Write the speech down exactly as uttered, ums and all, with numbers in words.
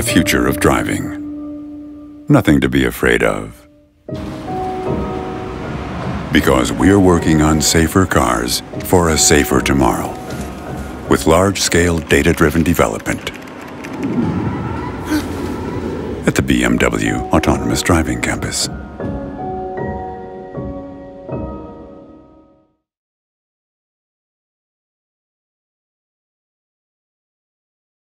the future of driving. Nothing to be afraid of. Because we're working on safer cars for a safer tomorrow. With large-scale data-driven development. At the B M W Autonomous Driving Campus.